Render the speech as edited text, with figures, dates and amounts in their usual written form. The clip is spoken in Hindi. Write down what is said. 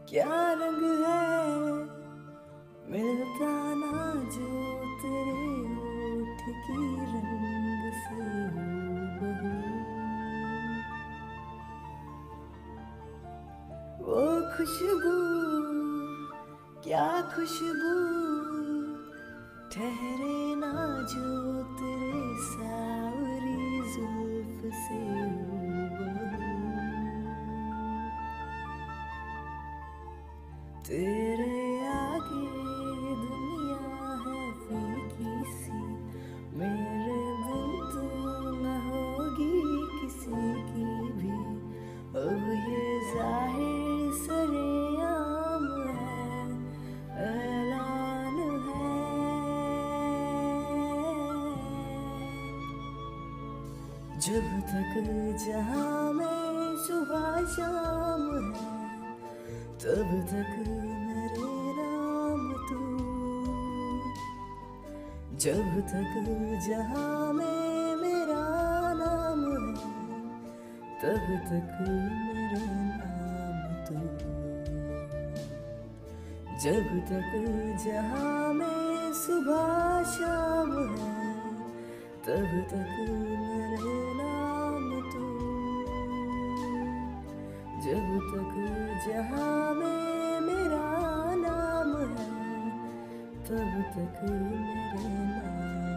क्या रंग है मिलता ना जो तेरे होठ की रंग से हूबहू। वो खुशबू क्या खुशबू ठहरे ना जो तेरे सावरी जुल्फ से हूबहू। तेरे आगे दुनिया है फीकी सी, मेरे बिन तू न होगी किसी की भी। अब ये जाहिर सरेआम है, ऐलान है। जब तक जहां में सुबह शाम है, तब तक मेरे नाम तू। जब तक जहां में मेरा नाम है, तब तक मेरे नाम तू। जब तक जहां में सुबह शाम है, तब तक मेरे नाम तू। जब तक जहां में मेरा नाम है, तब तक मेरे नाम